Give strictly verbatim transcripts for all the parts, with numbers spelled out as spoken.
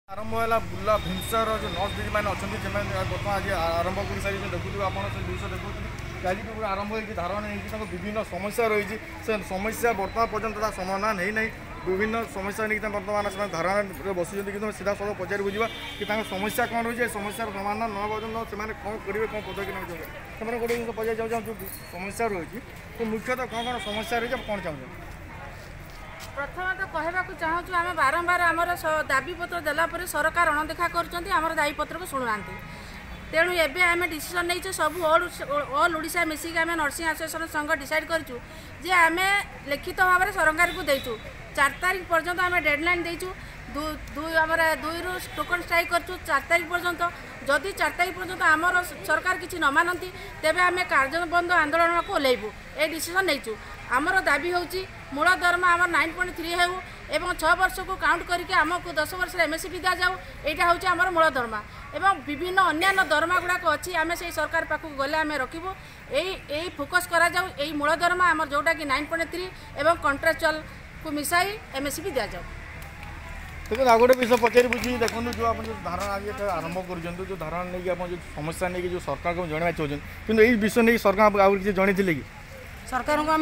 आरंभ है बुला भिमसार जो नर्स दीदी मैंने अच्छा बर्तमान आज आरंभ कर सारी देखुए आप दृश्य देखुए आज आरंभ हो धारणा नहीं विभिन्न समस्या रही से समस्या बर्तमान पर्यटन समाधान है नहीं विभिन्न समस्या नहीं बर्तमान से धारणा बसुँच कि सीधा सब पचार बुझा कि समस्या कौन रही है समस्या समाधान न पर्यटन से कौन करेंगे कौन पदक्षेप ने गोटे जिन पचार जो समस्या रही तो मुख्यतः कौन कौन समस्या रही है कौन चाहूँ प्रथम तो कहवाक चाहूँ आम बारंबार आमर दाबीपत्र देलापर सरकार अणदेखा कर दाबीपत्र को शुणुना तेणु एवं आम डिसीजन नहीं सब ऑल ऑल ओडिशा मिसिक आम नर्सिंग एसोसिएशन संघ डिसाइड करूँ जे आम लिखित भाव में सरकार को देचु चार तारीख पर्यंत आम डेडलाइन देचु दुई आम दुई रु टोकन स्ट्राइक करूँ चार तारीख पर्यंत जदि चार तारीख पर्यंत आमर सरकार किसी न मानती तेबे आम कार्यबंद आंदोलन को ओल्लैबू ए डिसीजन नहीं आमर दाबी हूँ मूल दरमा आम नाइन पॉइंट थ्री हो एवं छः वर्ष को काउंट करके आमको दस वर्ष एमएसपी दि जाऊ यहाँ हूँ आमर मूल दरमा एवं विभिन्न अन्य दरमा गुड़ाक अच्छी आम से सरकार पाखक गले आम रखू यही फोकस करा जाऊ यही मूल दरमा आम जोटा कि नाइन पॉइंट थ्री एवं कॉन्ट्राक्चुअल को मिसाई एमएसपी दि जाऊ देखो आ गोटे विषय पचारि बुझी देखो जो आप धारणा आज आरंभ कर जो धारणा नहीं आप समस्या नहीं जो सरकार को जनवा चाहते कि यही विषय नहीं सरकार आगे किसी जनई कि सरकार को आम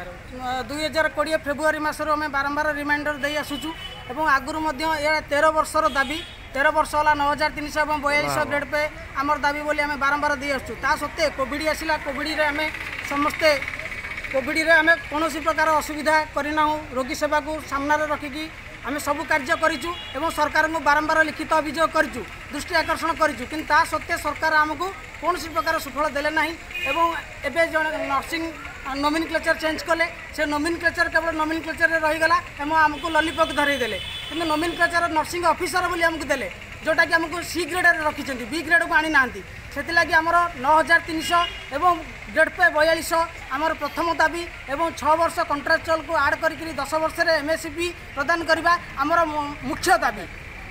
दुई हजार कोड़े फेब्रुआरी मसर आम बारंबार रिमाइंडर दे आसुचु और आगुरी तेरह वर्षर दाबी तेरह वर्ष है नौ हजार तीन सौ और बयालीस ग्रेड पे आमर दाबी बोली आम बारंबार दे आसुँ ता सत्वे कोविड आसला कोविड आम समस्ते कोविड आम कौन प्रकार असुविधा करना रोगी सेवा को सामने रखिकी आम सब कार्य करूँ और सरकार को बारंबार लिखित अभियोग करूँ दृष्टि आकर्षण करूँ कि सत्वे सरकार आमको कौन प्रकार सुफल देले ना एवं जो नर्सिंग नोमिनक्लेचर चेंज कले से नोमिनक्लेचर केवल नोमिनक्लेचर रहीगला एवं आमको लॉलीपॉप धरईदे कि नोमिनक्लेचर नर्सिंग ऑफिसर बोली आमको देले जोटा कि आमको सी ग्रेड रखिंट बी ग्रेड को आनी ना से आमर नौ हजार तीन सौ एवं ग्रेड पे बयालीस आमर प्रथम दाबी एवं छः वर्ष कॉन्ट्राक्चुअल को आड कर दस वर्ष एमएसपी प्रदान करवा आमर मुख्य दाबी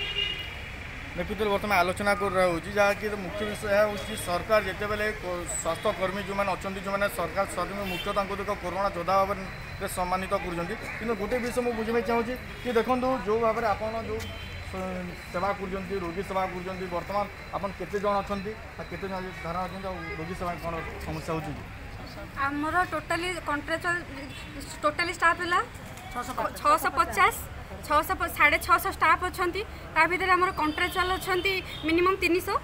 देखुते बर्तमान आलोचना कर रहा हूँ जहाँकि मुख्य विषय हूँ सरकार जिते बेले स्वास्थ्यकर्मी जो मैंने अच्छा जो मैंने सरकार स्वाधीन मुख्य देख कोरोना योद्धा भाव में सम्मानित कर गोटे विषय मुझे बुझे चाहूँगी कि देखो जो भाव में आप जो सेवा कर रोगी सेवा कर बर्तमान आप केते जन अच्छा केते धारणा अच्छा रोगी सेवा कौन समस्या हो आमर टोटाली कॉन्ट्राक्चुअल टोटाली स्टाफ है छःश पचास छःश साढ़े छःश स्टाफ अच्छा भितर आम कॉन्ट्राक्चुअल अच्छा मिनिमम तीन सौ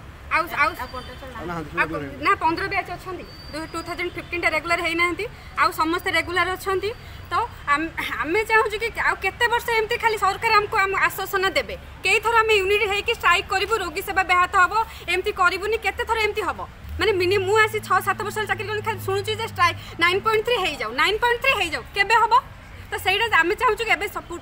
ना पंद्रह बैच अच्छा टू थाउजेंड फिफ्टीन रेगुलर होना आउ समस्त रेगुलर अच्छा तो आम चाहूँ कि केते वर्ष एमती खाली सरकार आमको आम आश्वासन देवे कई थर आम यूनिट होकर स्ट्राइक करूँ रोगी सेवा ब्याहत हम एमती करूनी केते थर एमती हम माने मिनिमम मुझे आसी छः सात वर्ष चाकरी कर शुणुची स्ट्राइक नाइन पॉइंट थ्री हो जाऊ नाइन पॉइंट थ्री हो जाऊ केबे हम तो सहीटा आम चाहूँ कि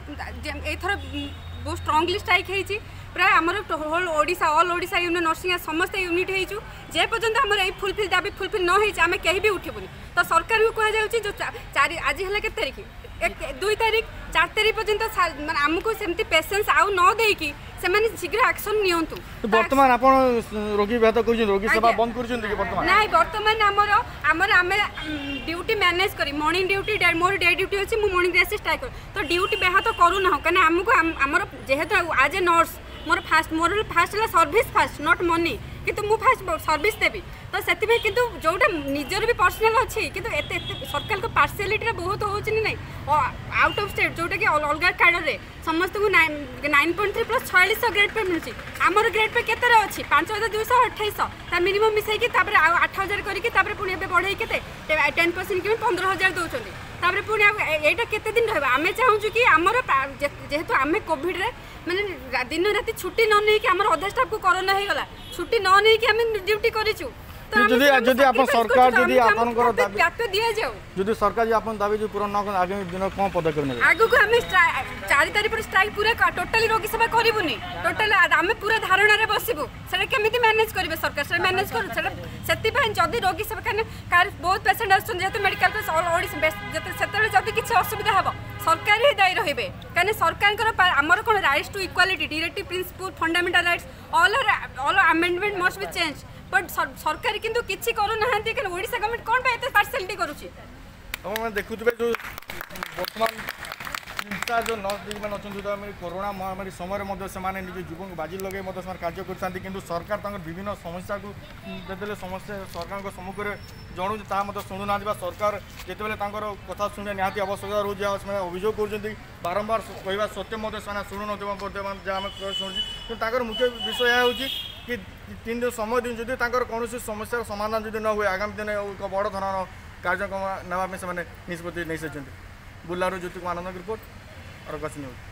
एथर बहुत स्ट्रंगली स्ट्राइक होती प्राय आमर होल Odisha all Odisha union nursing समस्त यूनिट हो जे पर्यंत आम ये फुलफिल दाबी फुलफिल न होती आम कहीं भी उठबूनी तो सरकार को कह जाऊँ जो चार आज है के तारीख एक दुई तारीख चार तारीख पर्यंत मैं आमको सेमती पेसेंस आउ न देकी से शीघ्र एक्शन नियंतु वर्तमान आप रोगी कहते रोगी सेवा बंद कर ना बर्तमान आमर आमर आम ड्यूटी मैनेज करी मॉर्निंग ड्यूटी मोर डे ड्यूटी अच्छी मुझे मॉर्निंग ड्रेस स्ट्राइक तो ड्यूटी ब्याहत करूना कहीं आमको आमर जेहेतु आज ए नर्स मोर फास्ट मोर फास्ट है सर्विस फास्ट नॉट मनी किंतु मु फास्ट सर्विस देवी तो से जोटा निजर भी पर्सनाल अच्छी किंतु एते सरकार को पार्शियलिटी बहुत होची नहीं आउट ऑफ स्टेट जोटा कि अलग कार्ड रे समस्त को नाइन पॉइंट थ्री प्लस छयालीस ग्रेड पे मिलूँ आमर ग्रेड पे केते अच्छी पाँच हजार दुई सौ अठाईस मिनिमम मिसेकी आठ हजार करके पुणी बढ़े के टेन परसेंट कि पंद्रह हजार दौरान पुणी यहाँ केते दिन रहा आम चाहूँ कि आमर जेहेतु आम कोविड रे मैंने दिन राति छुट्टी न नहीं कि आमर अधा स्टाफ को कोरोना हो गला छुट्टी न नहीं कि आम ड्यूटी करूँ जदि जदि आप सरकार जदि आपनकर दाबी दिया जाऊ जदि सरकार जी आपन दाबी जो पूर्ण न आगामी दिन कोन पदक्षेप नेबे आगु को हम चार तारीख पर स्ट्राइक पूरा टोटली रोगी सेवा करिबुनी टोटल आम पूरा धारणा रे बसिबु सेटा केमिति मैनेज करिवे सरकार से मैनेज करू सेटा सेति पय जदि रोगी सेवा काने कार बहुत पेशेंट आछन जेतु मेडिकल पे ओडिसा जेते सेते जदि किछि असुविधा हबो सरकार ही दायी रहिबे काने सरकार आमर कोन rights to equality directive principle fundamental rights all all amendment must be change but सरकार किंतु किछि करू नाहंती कि ओडिसा गवर्नमेंट कोन पे एते पार्शियलिटी करूची हम देखुतबे जो वर्तमान इंचार्ज नर्स दीदी मैंने अच्छा कोरोना महामारी समय से निज जीवन बाजी लगे कार्य कर सरकार विभिन्न समस्या को देते समस्या सरकार सम्मुख में जनाऊँ ताकत शुणुना सरकार जिते कथा शुणे निहाती आवश्यकता रोज अभियोग कर बारंबार कहवा सत्य से शुणु नम शुणुची मुख्य विषय यह कि तीन दिन समय दिन जदि कौन समस्या समाधान जब न हुए आगामी दिन एक बड़ धरण कार्यक्रम नापी से निष्पत्ति नहीं सारी बुर्लारू ज्योति आनंद रिपोर्ट और गछ न्यूज।